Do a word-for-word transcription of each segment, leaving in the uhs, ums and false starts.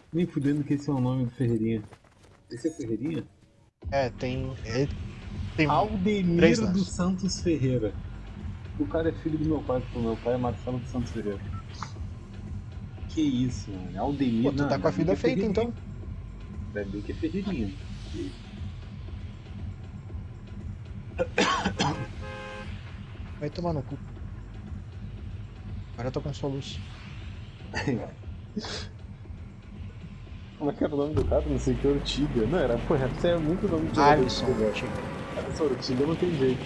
Nem fudendo que esse é o nome do Ferreirinha. Esse é Ferreirinha? É, tem. Ele tem três Aldemiro dos lances. Santos Ferreira. O cara é filho do meu pai, porque o meu pai é Marcelo dos Santos Ferreira. Que isso, mano. Pô, Aldemiro. tu Não, tá com ainda a bem que vida é feita Ferreirinha. então. Ainda bem que é Ferreirinha. Vai tomar no cu. Agora eu tô com soluço. Como é que era o nome do cara? Não sei o que, Ortiga. Não, era, porra, isso é muito nome de jogador de Alisson futebol. Ortiga. Essa Ortiga não tem jeito.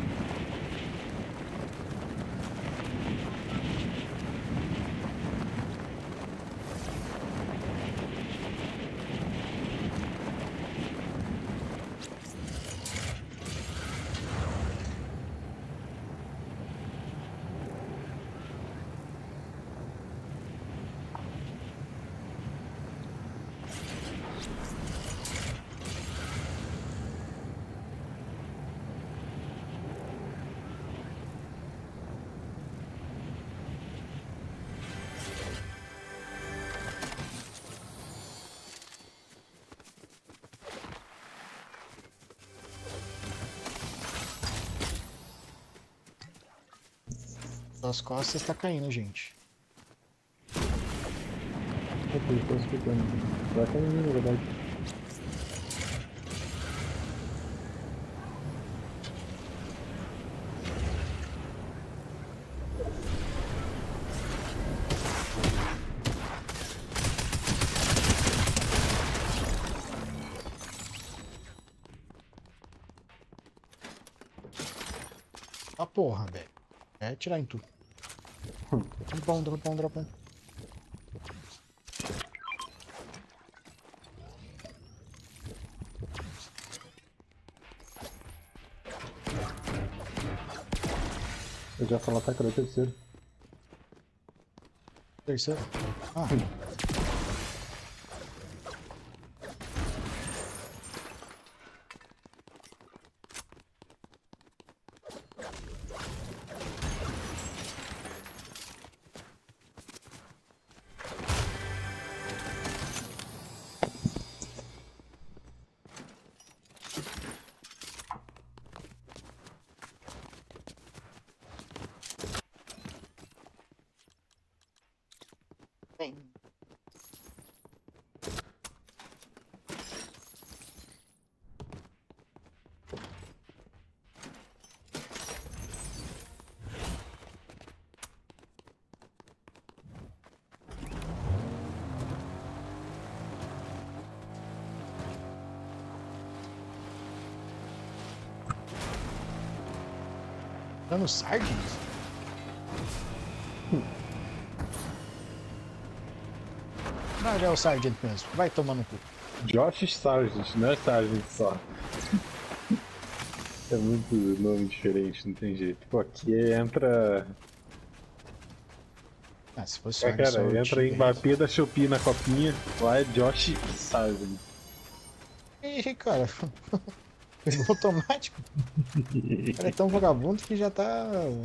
Das costas tá caindo, gente. Eu tô escutando. Vai cair, na verdade. Ah, porra, velho. É atirar em tu. Dropão, dropão, dropão. Eu já falo ataque da terceira. Terceiro. Ah, bem. Dando Sargent? Não, já é o Sargent mesmo. Vai tomar no cu. Josh Sargent, não é Sargent só. É muito nome diferente, não tem jeito. Pô, aqui entra. Ah, se fosse É, o Alisson cara, entra Ortiga. Mbappé da Shopee na copinha, lá é Josh Sargent. Ih, cara. Pegou automático. O cara é tão vagabundo que já tá.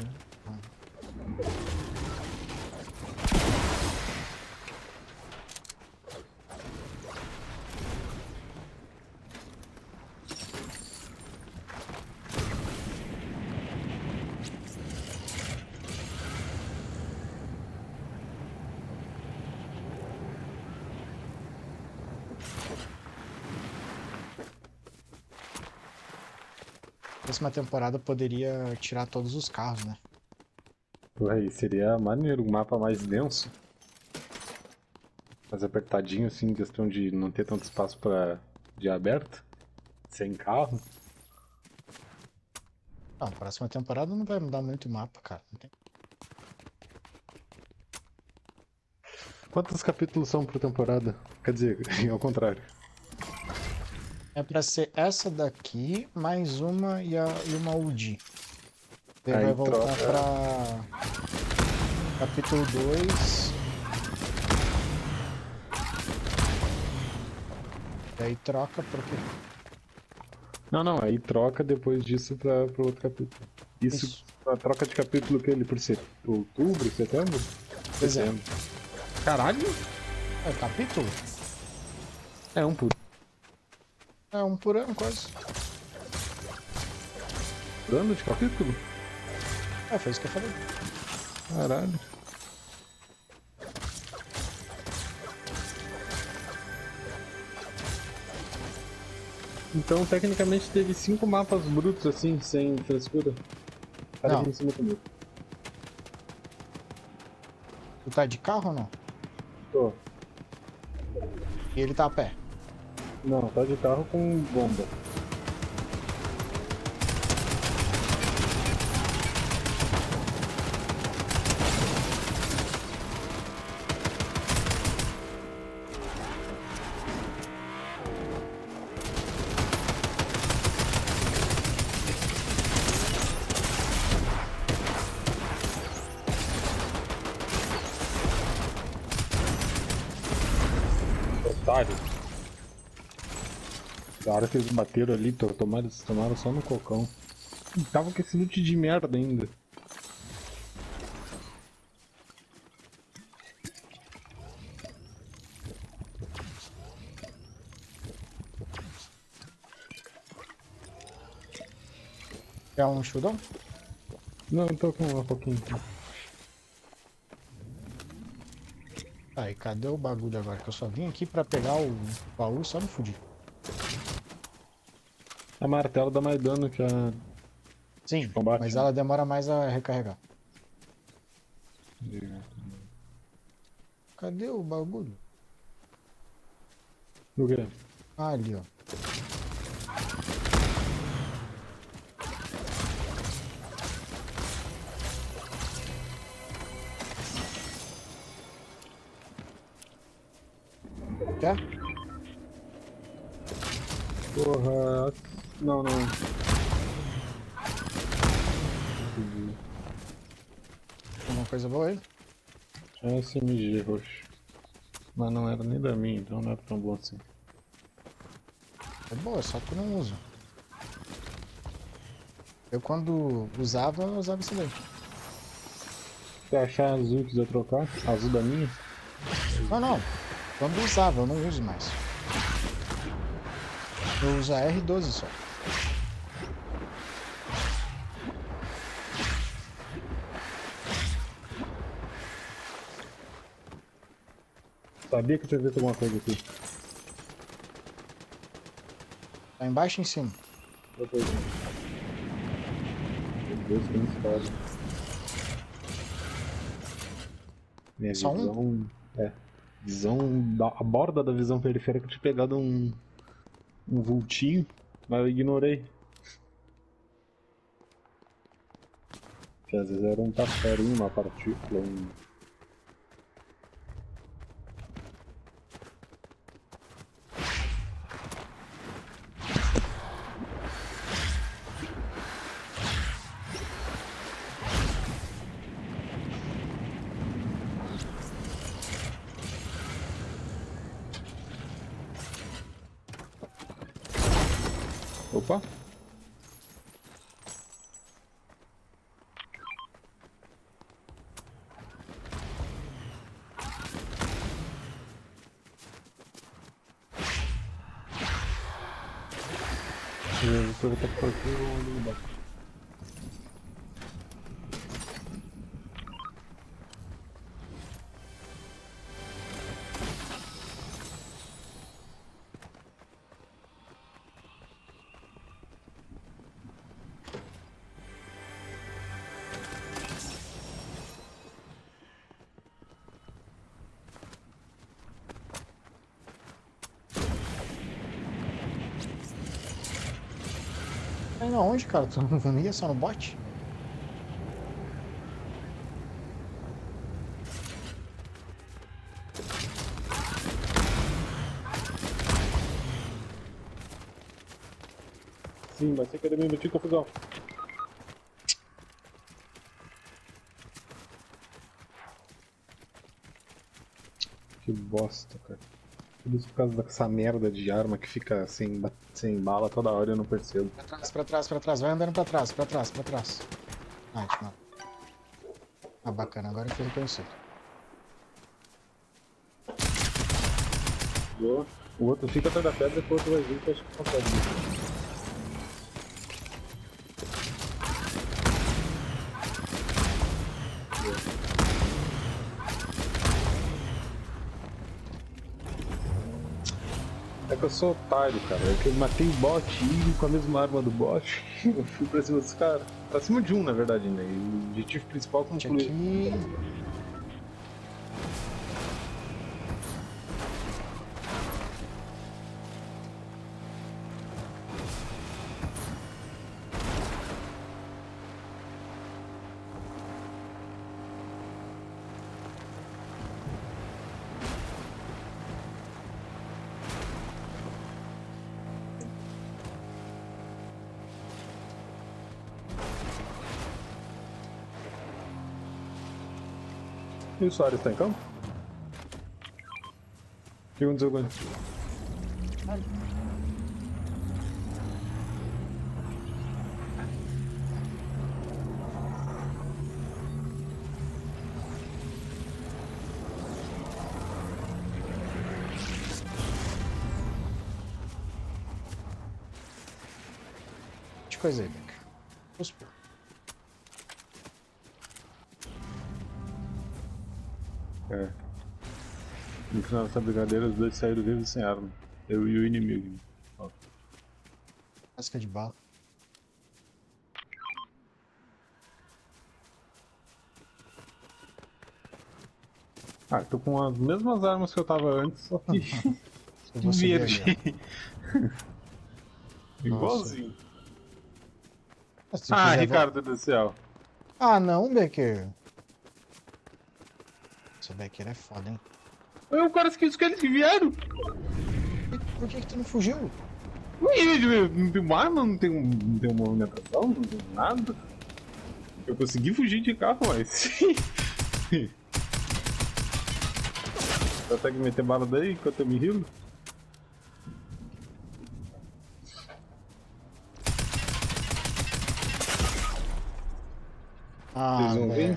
Próxima temporada poderia tirar todos os carros, né? Aí seria maneiro, um mapa mais denso. Mais apertadinho, assim, questão de não ter tanto espaço pra de aberto. Sem carro. Não, próxima temporada não vai mudar muito o mapa, cara. Não tem... Quantos capítulos são por temporada? Quer dizer, ao contrário. É pra ser essa daqui, mais uma e, a, e uma U D I. Ele Aí vai voltar troca. pra capítulo dois. E aí troca porque. Não, não, aí troca depois disso pra, pro outro capítulo. Isso, Isso. a troca de capítulo que ele por ser outubro, setembro? Pois é. Setembro. Caralho! É capítulo? É um por É um por ano, quase. ano de capítulo? É, foi isso que eu falei. Caralho. Então, tecnicamente, teve cinco mapas brutos, assim, sem frescura. O cara Não. aqui em cima comigo. Tu tá de carro ou não? Tô. E ele tá a pé. Não, tá de carro com bomba. Otário. Da hora que eles bateram ali, to- tomaram, eles tomaram só no cocão. E tava com esse loot de merda ainda. É um chudão? Não, eu tô com um pouquinho. Tá, e cadê o bagulho agora? Que eu só vim aqui pra pegar o baú e só me fudi. A martelo dá mais dano que a... Sim, combate, mas né? ela demora mais a recarregar. Cadê o bagulho? O quê? Ah, ali, ó. Quer? Porra... Não, não. Alguma coisa boa aí? Tinha esse M G roxo. Mas não era nem da minha, então não era tão bom assim. É boa, só que eu não uso. Eu quando usava, eu usava isso daí. Se achar azul e quiser trocar, azul da minha, Não, não. Quando usava, eu não uso mais. Eu uso a R doze só. sabia que eu tinha visto alguma coisa aqui. Tá embaixo e em cima. Outra coisa. Meu Deus, que espada. Minha Só um? visão. É. Visão. Da, a borda da visão periférica tinha pegado um. um vultinho, mas eu ignorei. Que às vezes era um passarinho, uma partícula, um. Opa! Eu vou aproveitar que partiu e vou ali embaixo. Tá indo aonde, cara? Tu não ia só no bot? Sim, mas você querer me meter em confusão. Que bosta, cara. Tudo isso por causa dessa merda de arma que fica sem, ba- sem bala toda hora e eu não percebo. Pra trás, pra trás, pra trás. Vai andando pra trás, pra trás, pra trás. Ah, te mato. Ah, bacana. Agora eu fui reconhecido. Boa. O outro fica atrás da pedra e o outro vai vir que eu acho que consegue. É que eu sou otário, cara. É que eu matei o bot e com a mesma arma do bot eu fui pra cima dos caras. Pra cima de um, na verdade, né? E o objetivo principal é concluir. Aqui. E o Soares tá em campo? O que aconteceu com ele? Que coisa aí, Becker. Cuspou. É. No final dessa brincadeira, os dois saíram vivos sem arma. Eu e o inimigo. Ó. Casca de bala. Ah, tô com as mesmas armas que eu tava antes, só que Eu em vou subir verde. ali, Igualzinho. ó. Se Ah, quiser Ricardo do céu. vol- Ah, não, Becker. Esse Becker é foda, hein? Eu, cara, esqueci que eles vieram. Por por que que tu não fugiu? Ih, não tem uma arma, não tem, um, não tem uma movimentação, não tem nada. Eu consegui fugir de carro, mas... Consegue meter bala daí enquanto eu me rilo? Ah, Vocês vão velho. vir?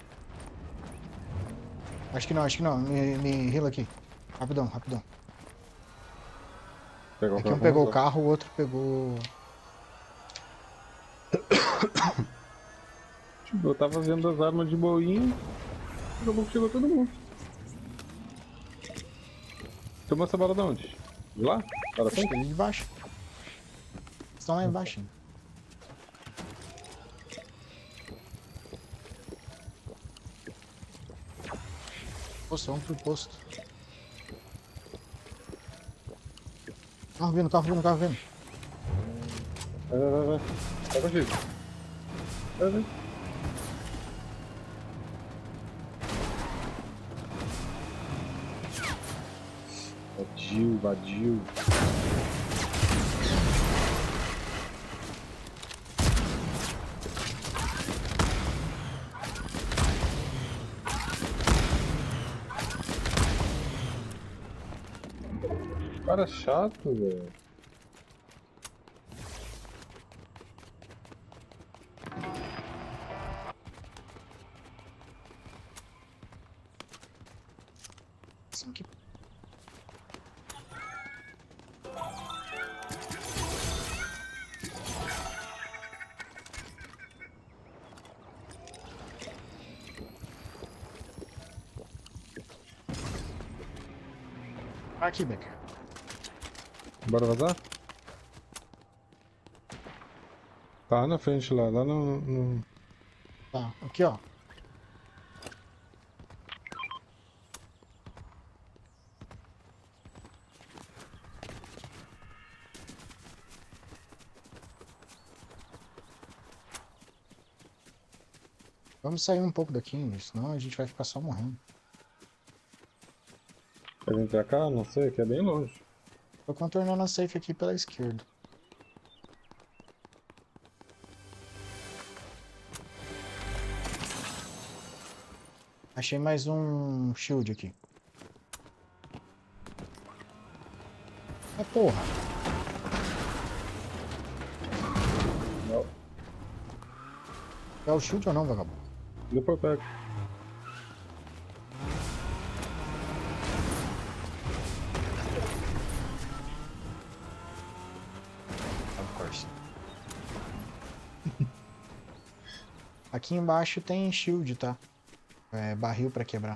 Acho que não, acho que não. Me, me rila aqui. Rapidão, rapidão. Pegar o Aqui um carro, pegou o vamos carro, o outro pegou... Tipo, eu tava vendo as armas de boinha, acabou que chegou todo mundo. Tomou essa bala de onde? De lá? Para Acho que frente? ali de baixo. Estão lá embaixo. Hein? Posto, vamos pro posto. Carro vindo, carro vindo, carro vindo. Vai, vai, vai, vai. Tá contigo. Vai, vai. Vadio, vadio. Cara chato, velho. Assim que... Aqui, Becker. Bora vazar? Tá na frente lá, lá no... no... Tá, aqui ó. Vamos sair um pouco daqui, senão a gente vai ficar só morrendo. Quer vir pra cá? Não sei, que é bem longe. Tô contornando a safe aqui pela esquerda. Achei mais um shield aqui. Ah, porra. Não. É o shield ou não, vagabundo? Depois pega. Aqui embaixo tem shield, tá? É, barril pra quebrar.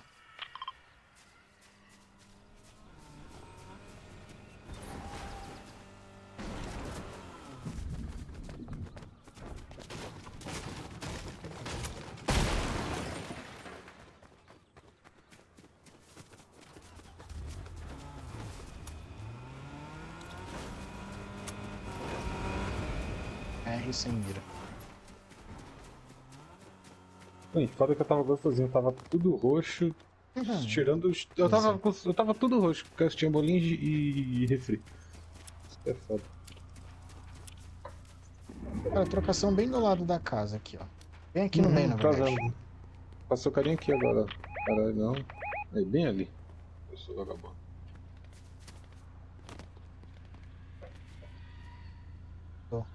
R sem mira. Ui, foda que eu tava gostosinho, tava tudo roxo, Uhum. tirando os... Eu tava, eu tava tudo roxo, porque eu tinha bolinho e, e refri. Isso é foda. Cara, trocação bem do lado da casa aqui, ó. Bem aqui no meio, na Uhum, tá verdade. vendo. Passou o carinha aqui agora. Caralho, não. Aí, bem ali. Eu sou vagabundo. Tô.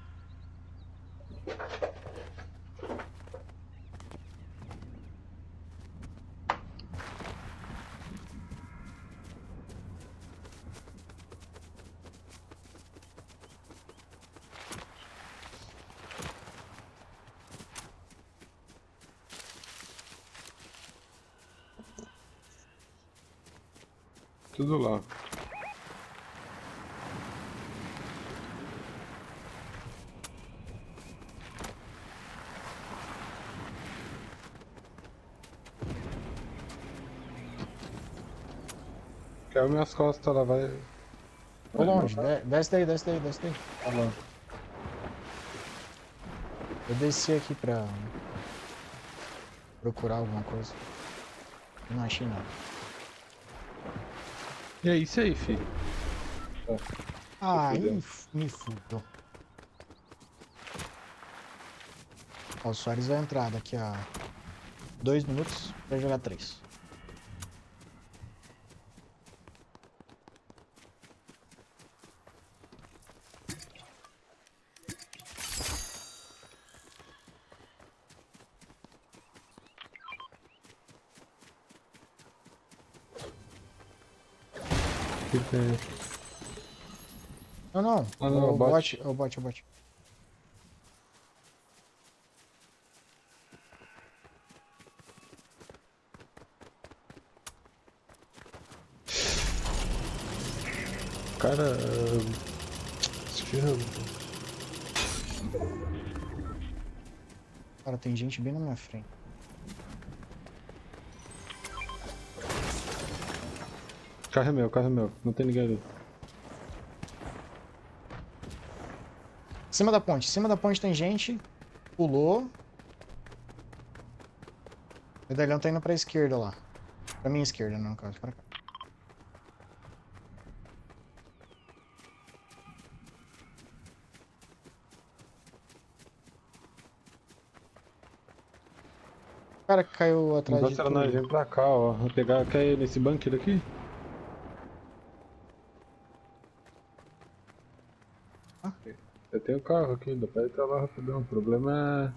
Tudo lá. Caiu minhas costas, lá vai. Tô Vai, longe. não. De- Desce daí, desce daí, desce daí. Tá lá. Eu desci aqui pra procurar alguma coisa. Não achei nada. E é isso aí, filho. Tá. Ah, fudeu. aí me fudeu. Ó, o Soares vai entrar daqui a dois minutos pra jogar três. Que tem? Não, não. Ah, não, O bot. bot, o bot, o bot. Cara. Esquerda. Cara, tem gente bem na minha frente. Carro é meu, carro é meu. Não tem ninguém ali. Cima da ponte, cima da ponte tem gente. Pulou. O medalhão tá indo pra esquerda lá. Pra minha esquerda, não, no caso. Pra cá. O cara que caiu O atrás de negócio era nós tu. vir pra cá, ó. Vou pegar. Quer ir nesse bunker aqui? Ah. Eu tenho carro aqui, dá pra ir até lá rapidão. O problema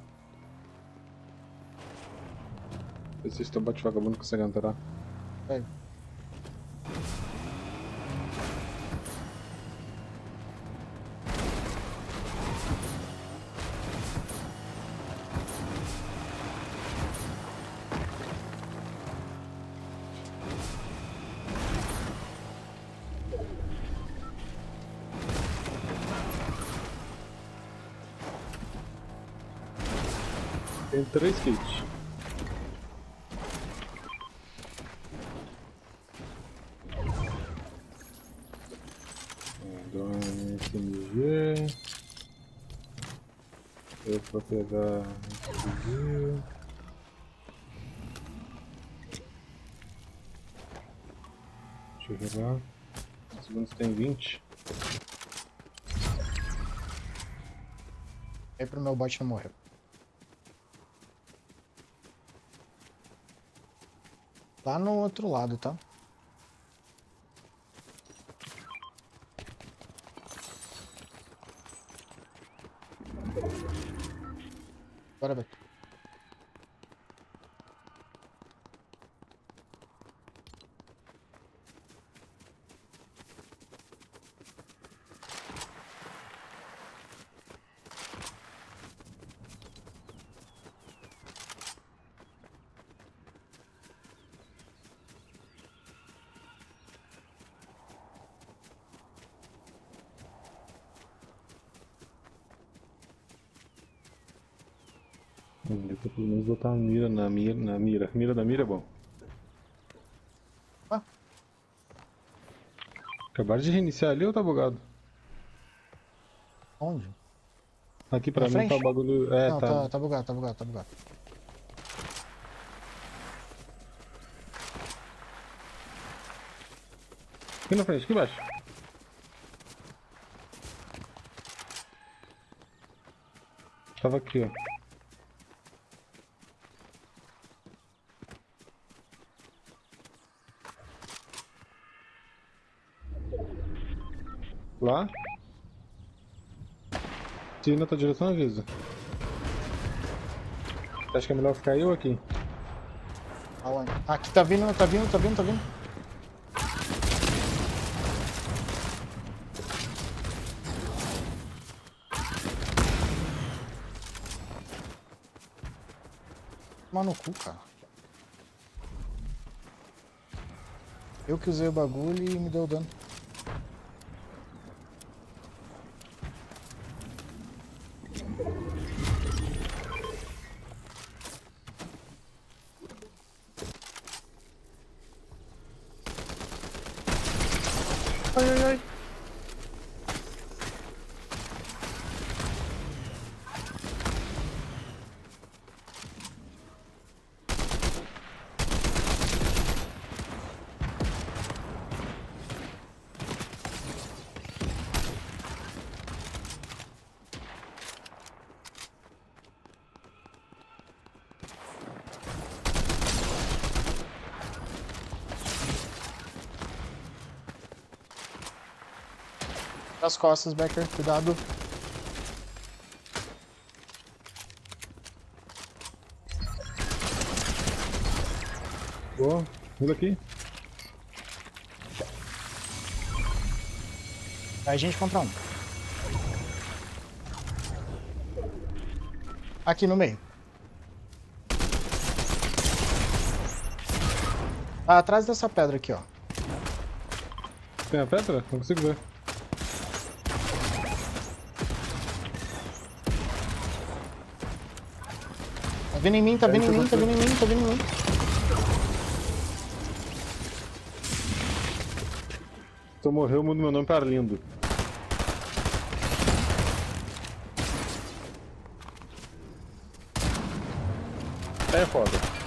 é. Se esse bate vagabundo consegue entrar. Vai. Tem três kits. Dá um S M G. Eu vou pegar S M G. Deixa eu jogar. Segundos tem vinte. Aí pro meu bot não morreu. Lá no outro lado, tá? Bora, Beto. Deu pra pelo menos botar a mira na mira, na mira. Mira da mira é bom. Ah. Acabaram de reiniciar ali ou tá bugado? Onde? Aqui Na pra mim tá o frente? bagulho. É, Não, tá. tá, tá bugado, tá bugado, tá bugado. Aqui na frente, aqui embaixo. Tava aqui, ó. Lá. Se ir na tua direção, avisa. Você acha que é melhor ficar eu aqui? Aonde? Aqui tá vindo, tá vindo, tá vindo, tá vindo. Toma no cu, cara. Eu que usei o bagulho e me deu dano. Ai, ai, ai. Das costas, Becker, cuidado. Boa. Muda aqui. Aí gente contra um. Aqui no meio. Tá atrás dessa pedra aqui, ó. Tem a pedra? Não consigo ver. Tá vindo em mim, tá É, vindo em isso mim, tá vindo em mim, tá vindo em mim. Se eu morrer, eu mudo meu nome pra Arlindo. É foda.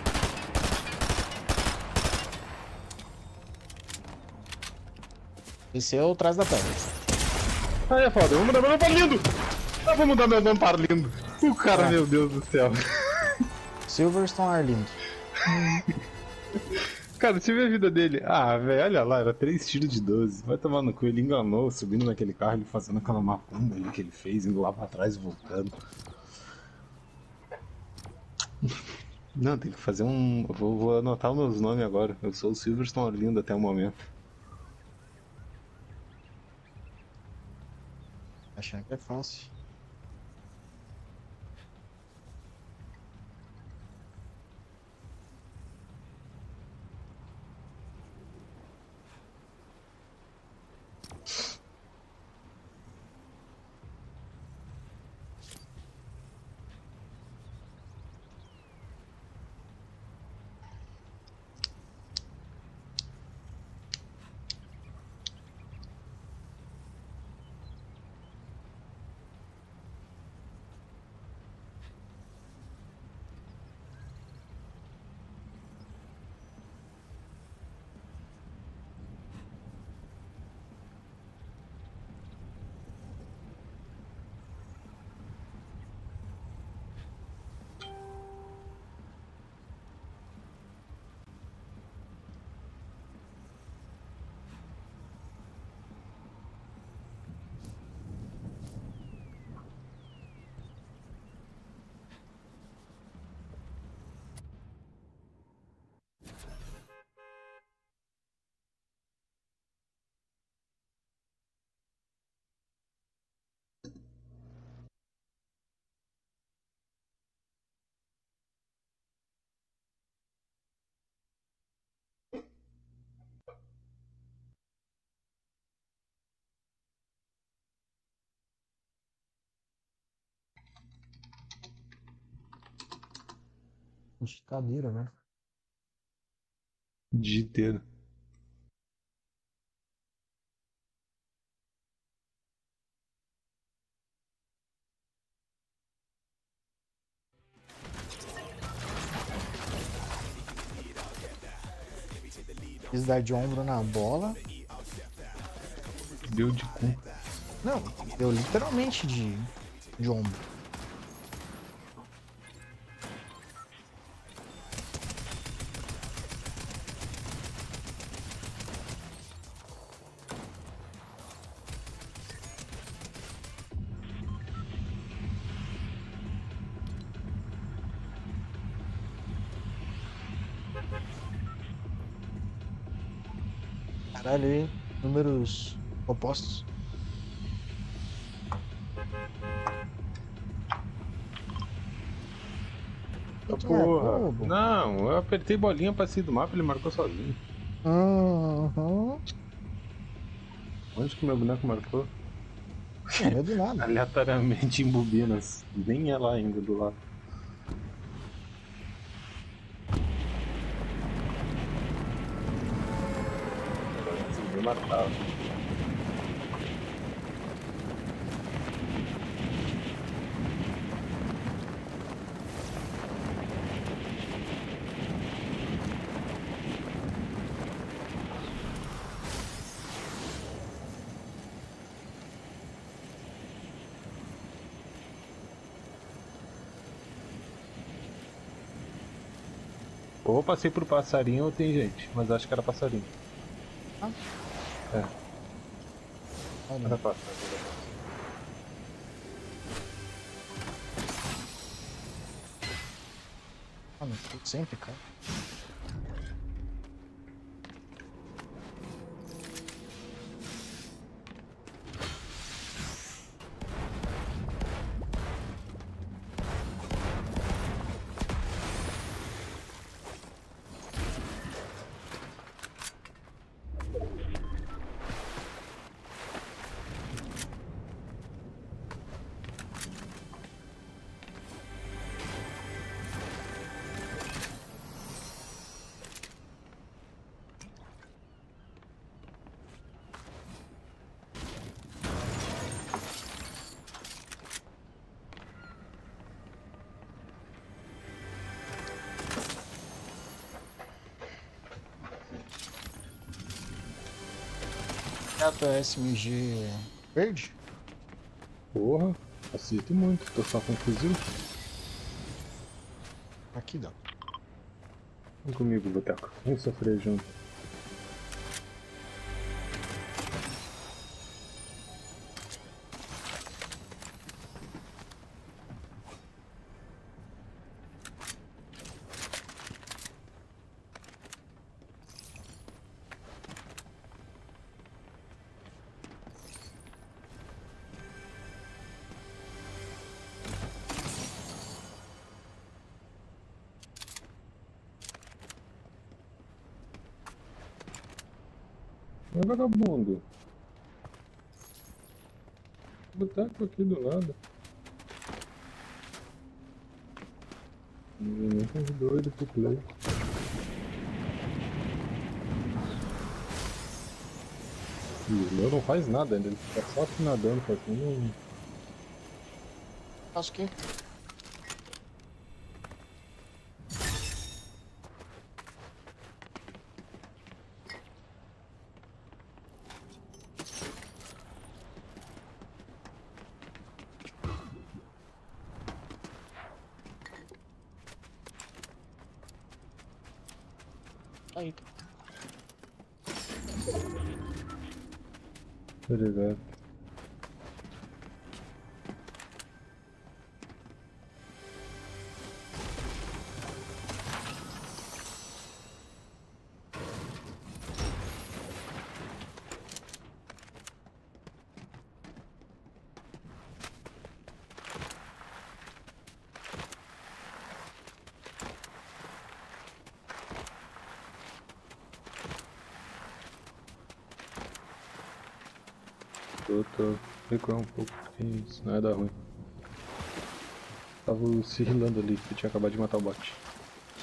Desceu atrás da pedra. Ah, é foda. Eu vou mudar meu nome pra Arlindo. Eu vou mudar meu nome pra Arlindo. O cara, É. meu Deus do céu. Silverstone Arlindo. Cara, deixa eu ver a vida dele. Ah, velho, olha lá, era três tiros de doze. Vai tomar no cu, ele enganou, subindo naquele carro, ele fazendo aquela macumba ali que ele fez, indo lá pra trás e voltando. Não, tem que fazer um. Eu vou, vou anotar os meus nomes agora. Eu sou o Silverstone Arlindo até o momento. Achando que é fácil. De cadeira, velho. Dia inteiro. Quis dar de ombro na bola. Deu de cu. Não, deu literalmente de, de ombro. Caralho, hein? Números opostos. Ah, E que porra. marcou, bobo? Não, eu apertei bolinha pra sair do mapa e ele marcou sozinho. Uhum. Onde que meu boneco marcou? Morreu do nada. Aleatoriamente em bobinas. Nem é lá ainda do lado. Consegui matar. Ou eu passei por passarinho ou tem gente, mas acho que era passarinho. Ah, É, olha. era passarinho. Era passarinho. Mano, tudo sempre, cara. Gato S M G verde? Porra, acerto muito, tô só com um fuzil. Aqui dá. Vem comigo, Boteco. Vem sofrer junto. Mas vagabundo. Boteco aqui do lado. Ninguém convidou ele pro play. E o meu não faz nada ainda, ele fica só aqui nadando, fazendo um. Faço o quê? Aí. Obrigado. Tô, tô. Recuar um pouco, porque isso não ia dar ruim. Tava se rilando ali, que eu tinha acabado de matar o bot.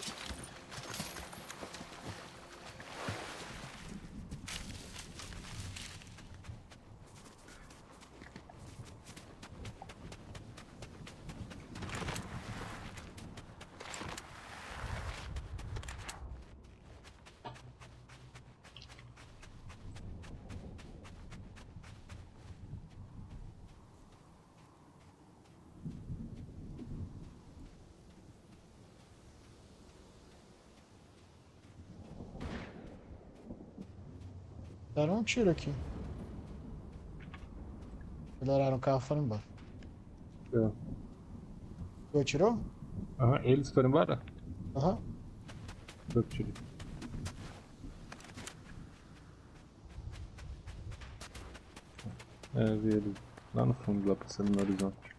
Deram um tiro aqui. Aceleraram o carro e foram embora. É. Tu atirou? Aham, eles foram embora? Aham. Eu tirei. É, vi ele lá no fundo, lá passando no horizonte.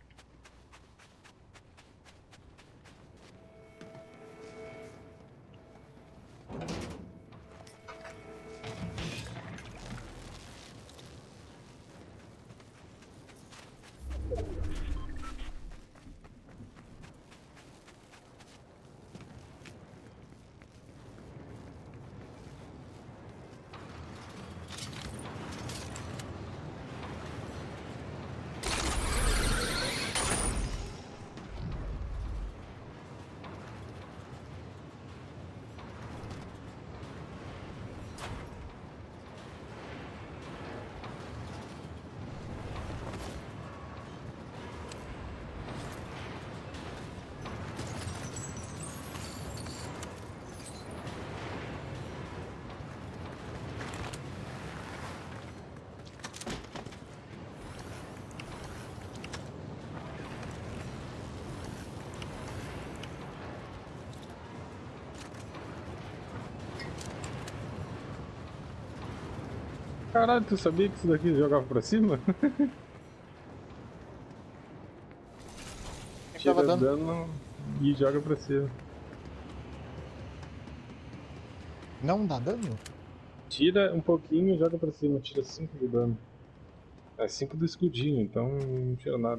Caralho, tu sabia que isso daqui jogava pra cima? O que que tava Tira dando? dano e joga pra cima. Não dá dano? Tira um pouquinho e joga pra cima, tira cinco de dano. É cinco do escudinho, então não tira nada.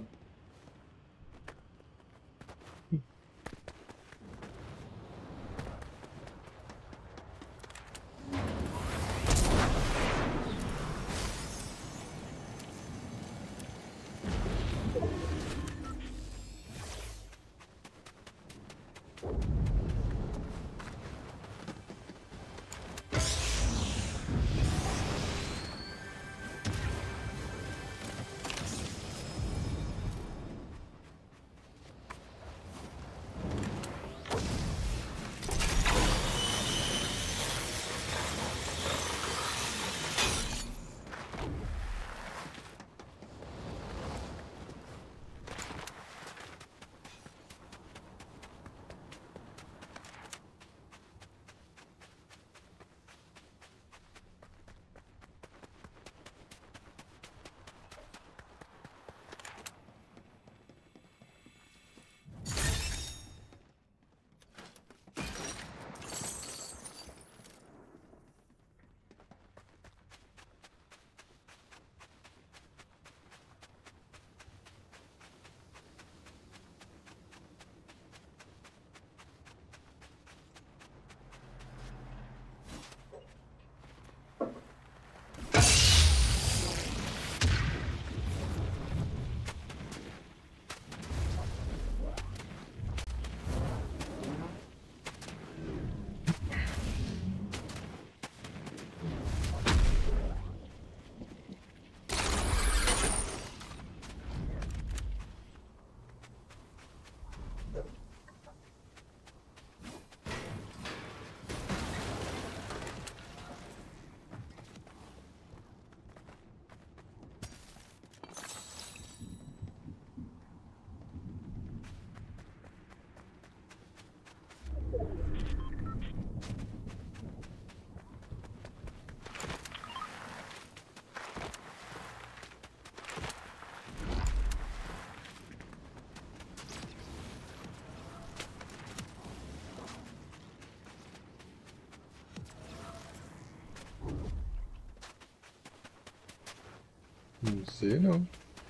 Não sei não.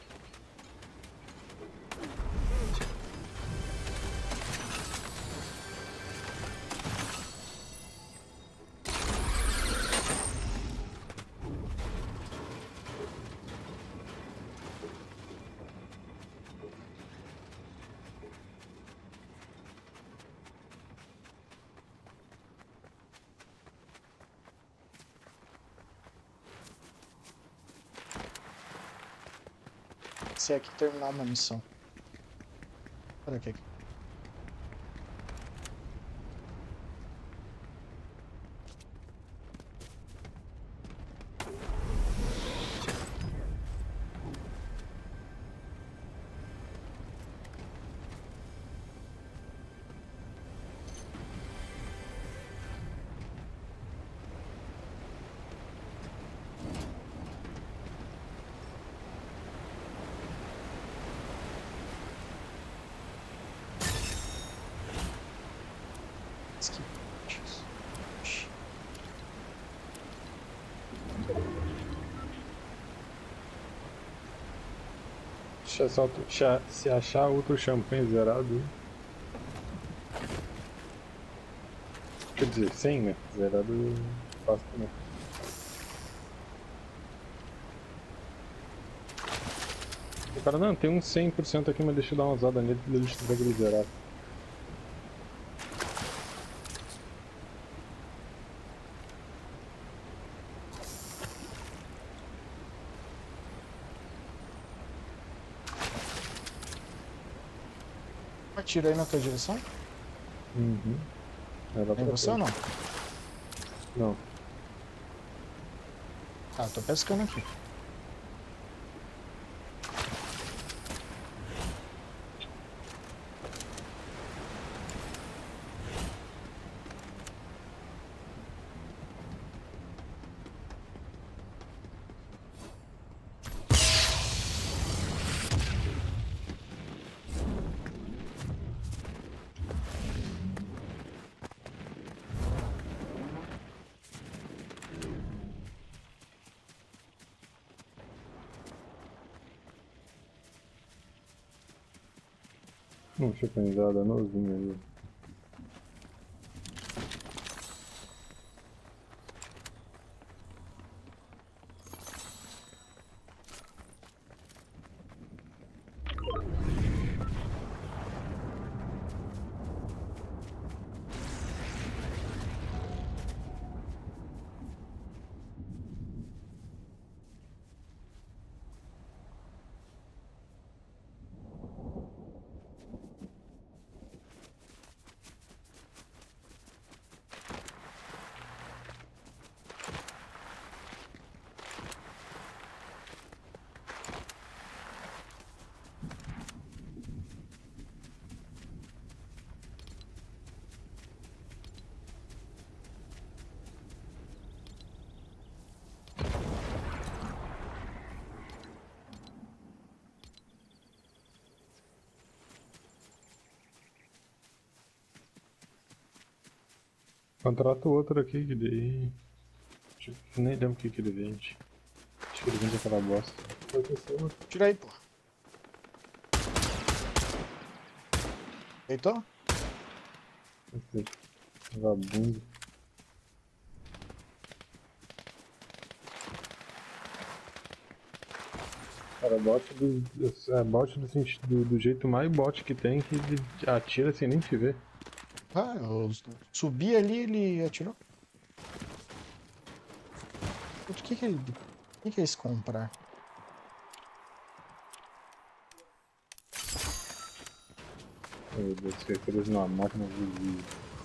Se é aqui terminar uma missão. Olha aqui. Se achar, se achar outro champanhe zerado. Quer dizer, sem, né? Zerado fácil também. O cara, não, tem um cem por cento aqui, mas deixa eu dar uma usada nele e deixa eu entregar ele zerado. Atira aí na tua direção? Uhum. É Tem você ou não? Não. Ah, tô pescando aqui. Não tinha pensado, nozinho ali. Contrata o outro aqui que daí. Nem lembro o que, que ele vende. Acho que ele vende aquela bosta. Tira aí, pô. Deitou? Vagabundo. Cara, bot do, é, bot do, do, do jeito mais bot que tem, que ele atira sem nem te ver. Ah, eu subi ali, ele atirou. O que que ele... O que que é esse comprar? Meu Deus, que é preso numa máquina de...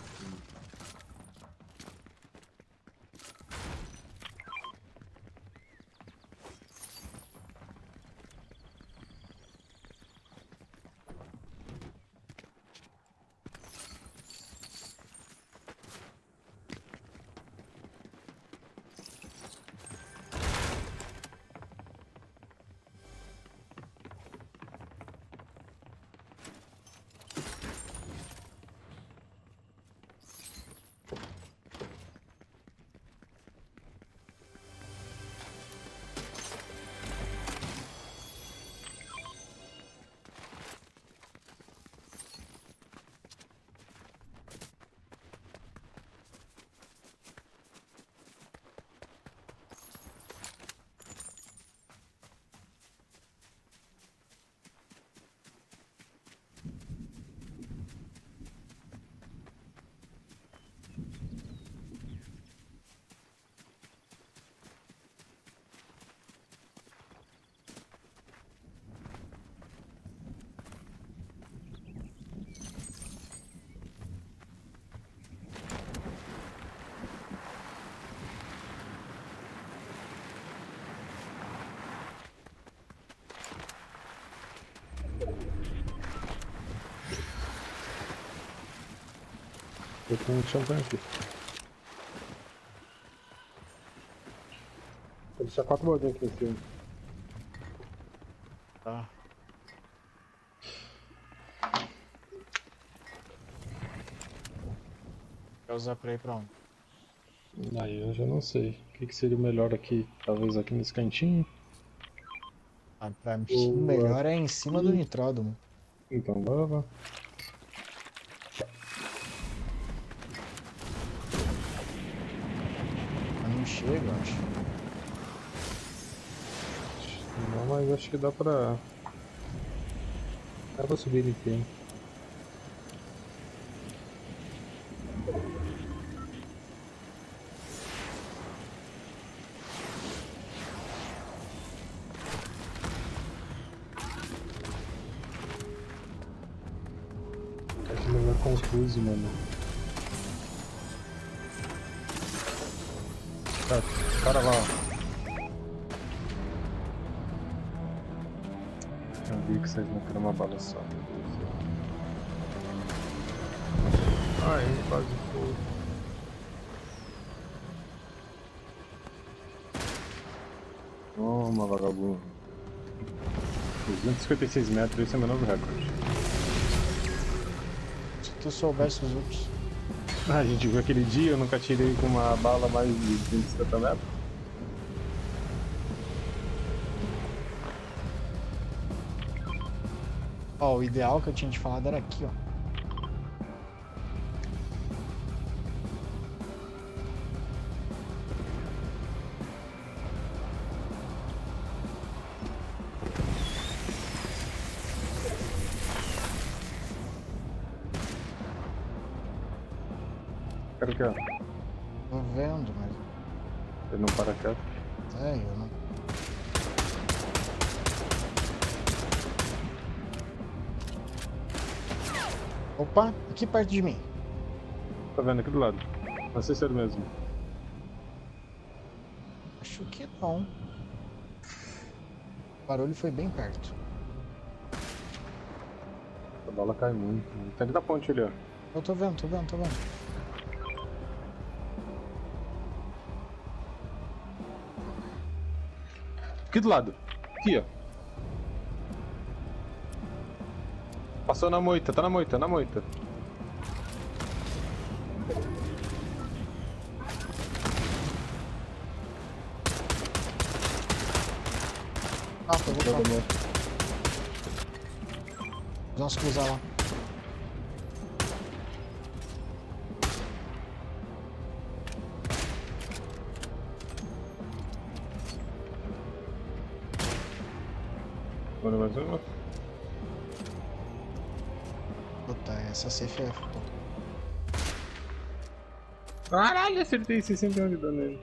Eu tenho um champanhe aqui. Vou deixar quatro bolinhas aqui em cima. Tá. Quer usar pra ir pra onde? Aí eu já não sei. O que, que seria o melhor aqui? Talvez aqui nesse cantinho. Ah, pra mim, o Boa. melhor é em cima do nitródromo. Então, vai lá. Mas não chega, eu acho. Não, mas acho que dá pra... Dá pra subir ele inteiro. Esse lugar é confuso, mano. Tá, cara lá, ó. Eu vi que vocês não querem uma bala só. Ai, quase foi. Toma, vagabundo. duzentos e cinquenta e seis metros, esse é o meu novo recorde. Se tu soubesse os outros. Ah, a gente viu aquele dia, eu nunca tirei com uma bala mais de duzentos e cinquenta metros. Ó, o ideal que eu tinha te falado era aqui, ó. Quero que ó. Tô vendo, mas. Ele não para quieto. É, eu não. Opa, aqui perto de mim. Tá vendo aqui do lado. Não sei se é ele mesmo. Acho que não. O barulho foi bem perto. A bala cai muito. Tá ali na ponte ali, ó. Eu tô vendo, tô vendo, tô vendo. Aqui do lado. Aqui, ó. Passou na moita, tá na moita, na moita. Ah, pegou Todo pra mundo. Vamos cruzar lá. Bora mais uma. Puta, essa safe é foda. Caralho, acertei sessenta e um de dano nele.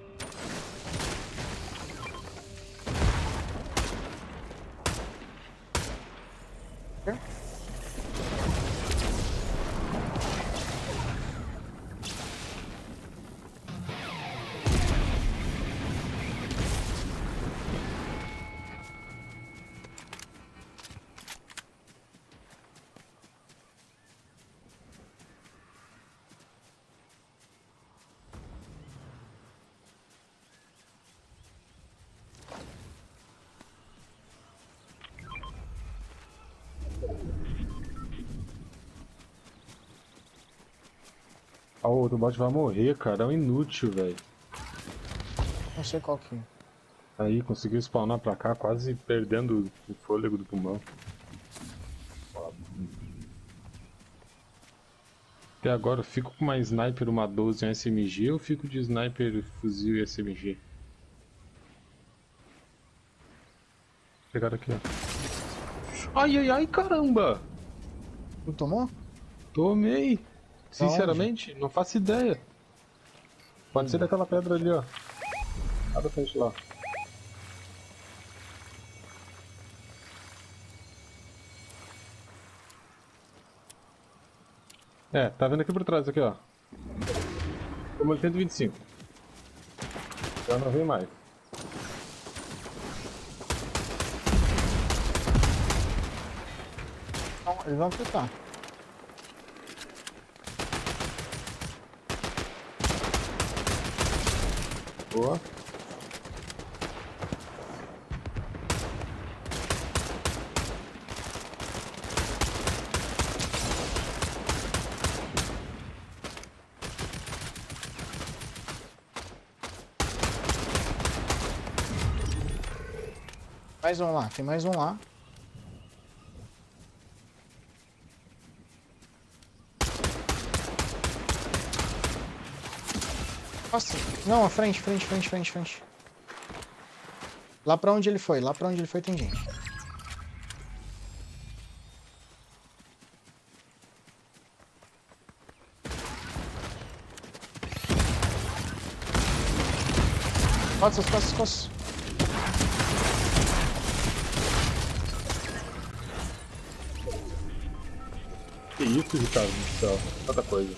Ah, o outro bot vai morrer, cara. É um inútil, velho. Não sei qual que é. Aí, conseguiu spawnar pra cá, quase perdendo o fôlego do pulmão. Até agora eu fico com uma sniper, uma doze e um S M G, ou fico de sniper, fuzil e S M G? Pegaram aqui, ó. Ai, ai, ai, caramba! Tu tomou? Tomei! Sinceramente, não faço ideia. Pode Hum. ser daquela pedra ali, ó. Lá da frente lá. É, tá vendo aqui por trás, aqui, ó. Tomou cento e vinte e cinco. Já não vem mais. Não, eles vão apertar. Boa. Mais um lá, tem mais um lá. Nossa, não, à frente, frente, frente, frente, frente. Lá pra onde ele foi, lá pra onde ele foi tem gente. Costas, costas, costas. Que isso, Ricardo do céu. Tanta coisa.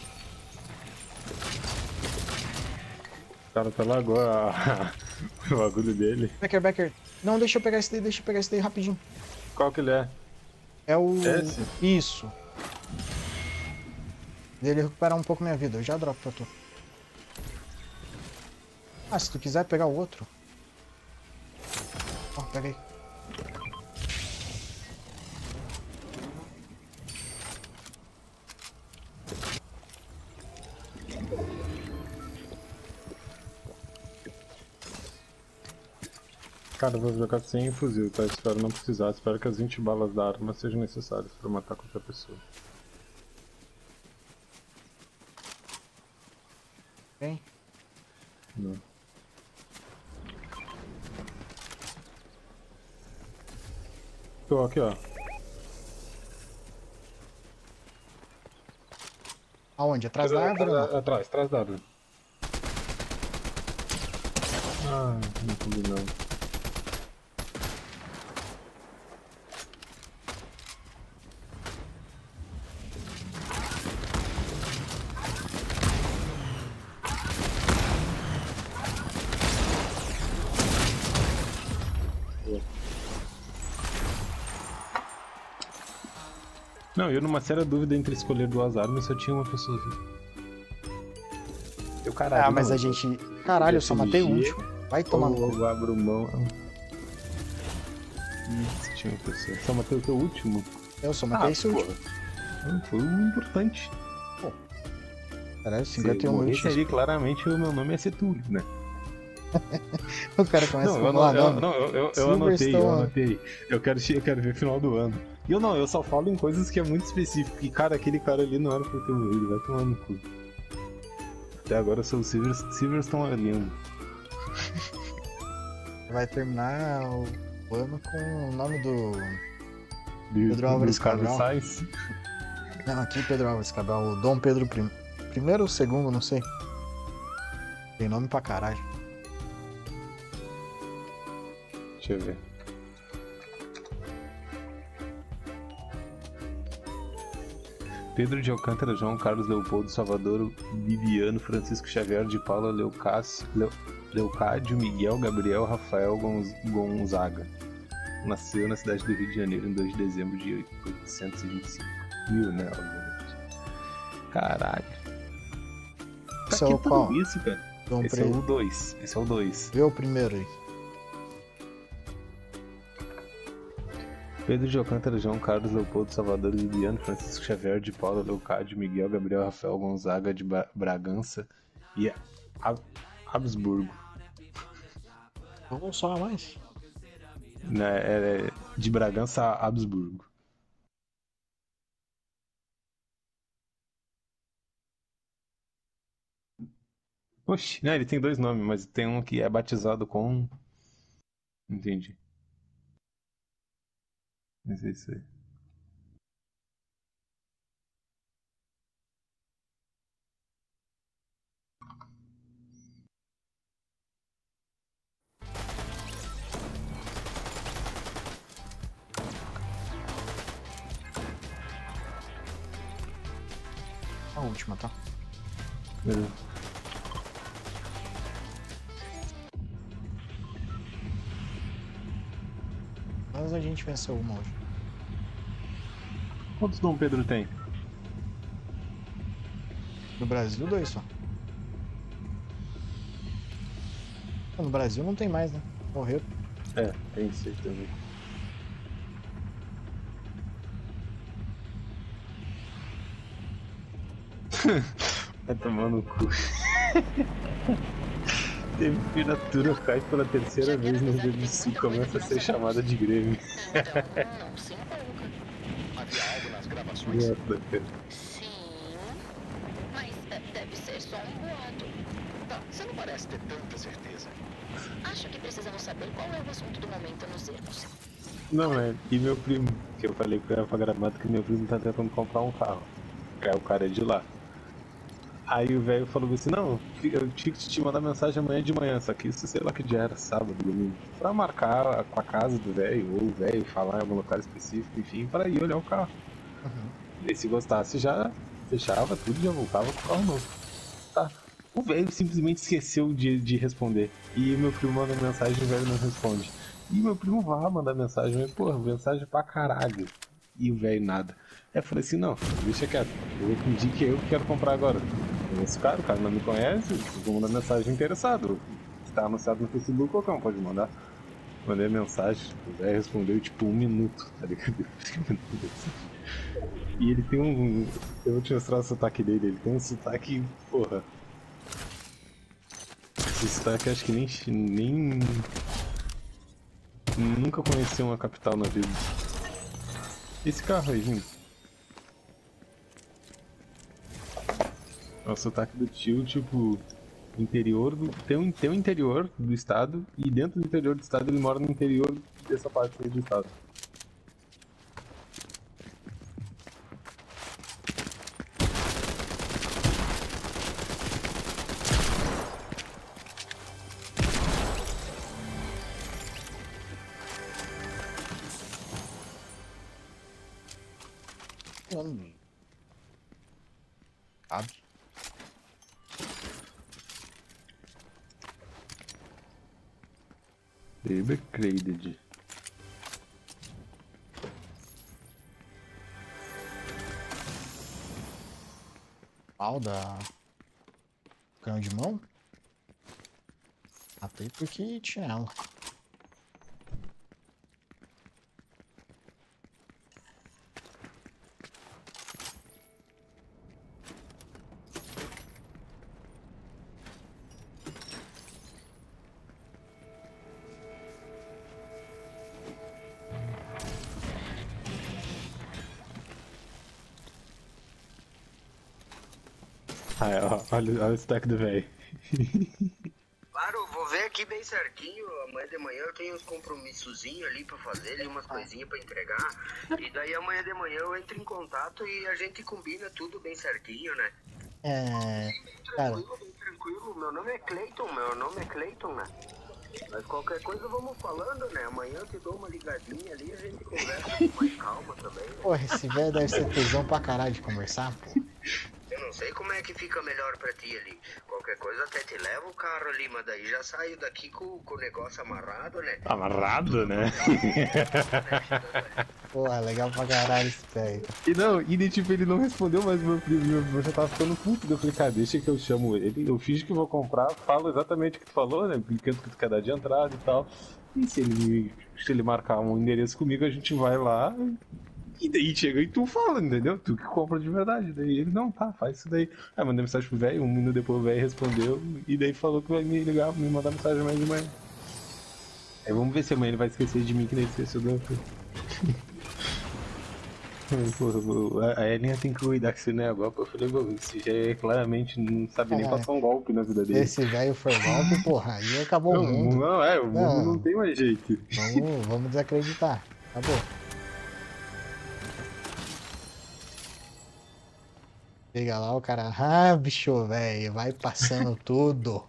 O cara tá lá agora o bagulho dele. Becker, Becker. Não, deixa eu pegar esse daí, deixa eu pegar esse daí rapidinho. Qual que ele é? É o... Esse? Isso. Dele recuperar um pouco minha vida, eu já dropo pra tu. Ah, se tu quiser pegar o outro. Ó, pega aí. Cara, eu vou jogar sem fuzil, tá? Espero não precisar. Espero que as vinte balas da arma sejam necessárias pra matar qualquer pessoa. Vem. Não. Tô aqui, ó. Aonde? Atrás da árvore ou não? Atrás, atrás da árvore. Ah, não pude não. Não, eu numa séria dúvida entre escolher duas armas, só tinha uma pessoa viva. Eu, caralho, Ah, mas não, a gente... Caralho, eu só matei o F M G, último. Vai tomar no ou cu. eu abro mão. Hum, se tinha uma pessoa. Só matei o teu último? Eu só matei Ah, esse último. Hum, Foi o importante. Caralho, Se cinquenta e eu um morresse minutos. ali, claramente o meu nome ia ser Túlio, né? O cara começa Não, a eu, não, falar eu, nome. não, eu, eu, eu anotei, eu Silverstone. anotei. Eu quero, eu quero ver final do ano. E eu não, eu só falo em coisas que é muito específico. E cara, aquele cara ali não era pra ter morrido, vai tomar no cu. Até agora eu sou o Silver, Silverstone lindo. Vai terminar o o ano com o nome do... Do, Pedro Álvares do Carlos Cabral. Sainz. Não, aqui Pedro Álvares Cabral, o Dom Pedro I. Primeiro ou segundo, não sei. Tem nome pra caralho. Deixa eu ver. Pedro de Alcântara, João Carlos Leopoldo, Salvador, Viviano, Francisco Xavier de Paula, Leucácio, Leu, Leucádio, Miguel, Gabriel, Rafael Gonz, Gonzaga. Nasceu na cidade do Rio de Janeiro em dois de dezembro de oitocentos e vinte e cinco. Mil, né? Obviamente. Caralho. Pra Esse é que o tudo qual? isso, cara? Dom Esse é Pre... o dois. Esse é o dois. Vê o primeiro aí. Pedro de Alcântara, João Carlos Leopoldo, Salvador, Viviano, Francisco Xavier de Paula, Leocádio, Miguel, Gabriel, Rafael Gonzaga de Ba- Bragança e Ab- Habsburgo. Vamos só a mais. Né, é de Bragança a Habsburgo. Oxi, né, ele tem dois nomes, mas tem um que é batizado com. Entendi. Mas é isso aí. A última, tá? Beleza. Mas a gente venceu uma hoje. Quantos Dom Pedro tem? No Brasil, dois só. No Brasil não tem mais, né? Morreu. É, tem isso aí também. Vai tomar no cu. Temperatura cai pela terceira Já quero vez no avisar Rio que Grande do tem Sul. muita coisa Começa a pra ser nossa chamada de Grêmio. Então, não se empolga. Havia algo nas gravações? Nossa, cara. Sim, mas é, deve ser só um boato. Tá, você não parece ter tanta certeza. Acho que precisamos saber qual é o assunto do momento nos ermos. Não, é. E meu primo, que eu falei que era pra Gramado, que meu primo tá tentando comprar um carro. É, o cara é de lá. Aí o velho falou assim, não, eu tinha que te mandar mensagem amanhã de manhã, só que isso sei lá que dia era, sábado, domingo. Pra marcar com a casa do velho, ou o velho falar em algum local específico, enfim, para ir olhar o carro. Uhum. E se gostasse já fechava tudo e já voltava com o carro novo. Tá. O velho simplesmente esqueceu de, de responder. E meu primo manda mensagem e o velho não responde. E meu primo vai mandar mensagem, mas porra, mensagem pra caralho. E o velho nada. Aí eu falei assim, não, deixa quieto. Eu vou fingir que eu quero comprar agora. Esse cara, o cara não me conhece, eu vou mandar mensagem interessado. Se tá anunciado no Facebook, qualquer um pode mandar. Mandei a mensagem, o velho respondeu tipo um minuto, tá ligado? E ele tem um. Eu vou te mostrar o sotaque dele, ele tem um sotaque, porra. Esse sotaque acho que nem. nem. Nunca conheci uma capital na vida. Esse carro aí, gente. É o sotaque do tio, tipo. Interior do. Tem um, tem um interior do estado, e dentro do interior do estado ele mora no interior dessa parte aí do estado. Hum. Sabe? Übercredit. Mal da canhão de mão? Até porque tinha ela. Ah, ó, olha, olha o sotaque do velho. Claro, vou ver aqui bem certinho. Amanhã de manhã eu tenho uns compromissozinhos ali pra fazer, ali umas coisinhas pra entregar. E daí amanhã de manhã eu entro em contato e a gente combina tudo bem certinho, né? É. Cara, Tranquilo, bem tranquilo. Meu nome é Cleiton, meu nome é Cleiton, né? Mas qualquer coisa vamos falando, né? Amanhã eu te dou uma ligadinha ali e a gente conversa com mais calma também. Né? porra, esse velho deve ser tesão pra caralho de conversar, pô. Eu não sei como é que fica melhor pra ti ali. Qualquer coisa até te levo o carro ali, mas daí já saio daqui com, com o negócio amarrado, né? Amarrado, né? Porra, legal pra caralho esse velho. E não, e daí, tipo, ele não respondeu, mas meu primo, meu primo já tava ficando puto. Eu falei, cara, deixa que eu chamo ele, eu finge que vou comprar, falo exatamente o que tu falou, né? Quanto que tu quer dar de entrada e tal. E se ele, se ele marcar um endereço comigo, a gente vai lá. E daí chega e tu fala, entendeu? Tu que compra de verdade. Daí ele, não, tá, faz isso daí. Aí mandei mensagem pro velho, um minuto depois o velho respondeu. E daí falou que vai me ligar, me mandar mensagem mais de manhã. Aí vamos ver se amanhã ele vai esquecer de mim, que nem ele esqueceu do outro. Porra, a Elinha tem que cuidar que esse não é golpe. Eu falei, pô, esse já é, claramente não sabe nem É. passar um golpe na vida dele. Esse velho foi golpe, porra, aí acabou Não, o mundo. não, é, o mundo Não. não tem mais jeito. Vamos, vamos desacreditar. Acabou. Chega lá, o cara, ah, bicho, velho, vai passando tudo.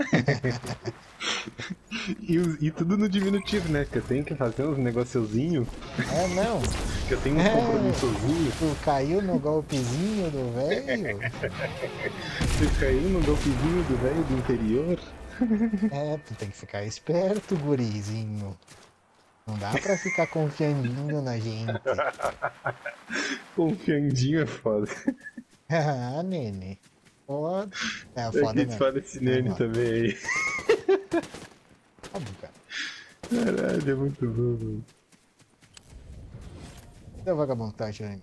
E, os- e tudo no diminutivo, né? Que eu tenho que fazer uns negociozinhos, É, não, que eu tenho uns É. compromissozinhos. tu caiu no golpezinho do velho. Você caiu no golpezinho do velho do interior. É, tu tem que ficar esperto, gurizinho. Não dá pra ficar confiandinho na gente. Confiandinho é foda. Ah, nene. Foda. É, É foda que mesmo. fala esse nene É, também aí. Óbvio, cara. Caralho, é muito bom, mano. Cadê o vagabundo que tá atirando?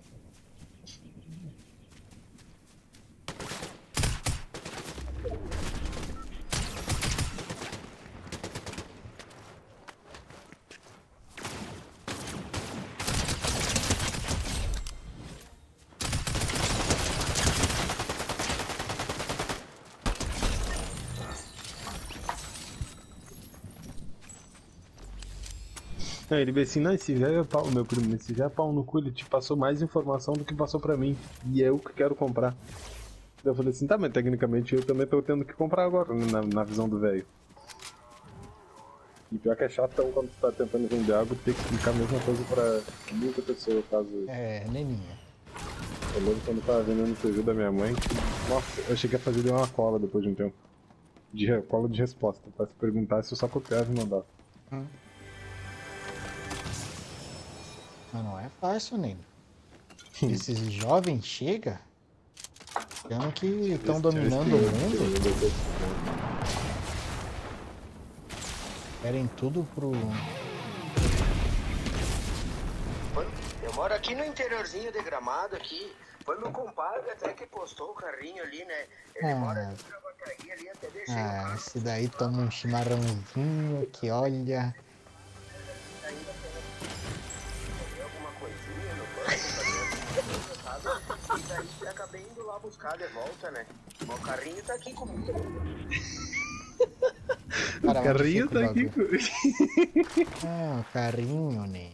Aí ele veio assim, não, esse velho é pau, meu primo, esse velho é pau no cu, ele te passou mais informação do que passou pra mim. E é eu que quero comprar. Eu falei assim, tá, mas tecnicamente eu também tô tendo que comprar agora, na, na visão do velho. E pior que é chato então, quando você tá tentando vender algo, ter que explicar a mesma coisa pra muita pessoa, caso... É, neninha. Eu lembro quando eu tava vendendo o C G da minha mãe, que, nossa, eu cheguei a fazer de uma cola depois de um tempo. De re- cola de resposta, pra se perguntar se eu só copiava e mandava. Hum. Mas não é fácil, nego. Esses jovens chegam, achando que estão dominando o mundo, querem tudo pro... Eu moro aqui no interiorzinho de Gramado aqui. Foi meu compadre até que postou o carrinho ali, né? Ele Ah. mora ali na Vacaria ali, até deixei o Ah, carro. esse daí toma um chimarrãozinho que olha... Ainda comer alguma coisinha no banco, sabe? E daí acabei indo lá buscar de volta, né? O carrinho tá aqui comigo. Cara, O carrinho onde fica o tá aqui bagulho? com... Ah, o carrinho, né?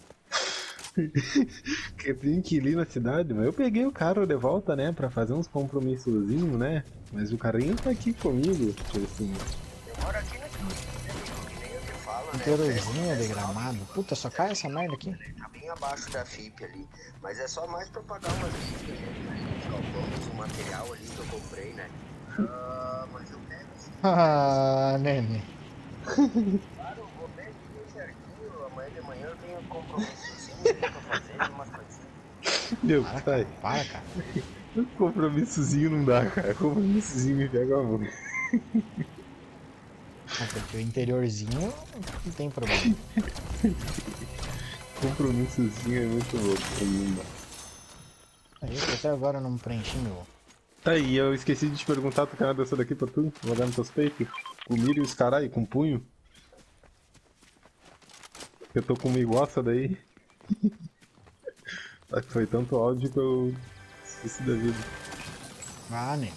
que tem que ir na cidade, mas eu peguei o carro de volta, né, pra fazer uns compromissozinhos, né? Mas o carrinho tá aqui comigo, tipo assim. Eu moro aqui no que nem eu te falo, né? Interiorzinho de Gramado. Puta, só cai essa merda aqui. Tá bem abaixo da F I P ali. Mas é só mais pra pagar umas dívidas, né? Os galpões, o material ali que eu comprei, né? Ah, mas eu pego assim. Ah, nene. Claro, eu vou ver aqui bem certinho. Amanhã de manhã eu tenho um compromissozinho ali pra fazer, umas coisinhas. Meu, Para, sai. cara, para, cara. Compromissozinho não dá, cara. Compromissozinho me pega a mão. Ah, porque o interiorzinho não tem problema. Compromissozinho é muito louco pra mim, não dá. Aí, que até agora eu não preenchi meu. Tá aí, eu esqueci de te perguntar, tu quer uma dessa daqui pra tu? Vou dar nos teus peitos? Com milho e os carai, com punho? Eu tô com uma iguaça daí. Só que foi tanto áudio que eu esqueci da vida. Ah, nene.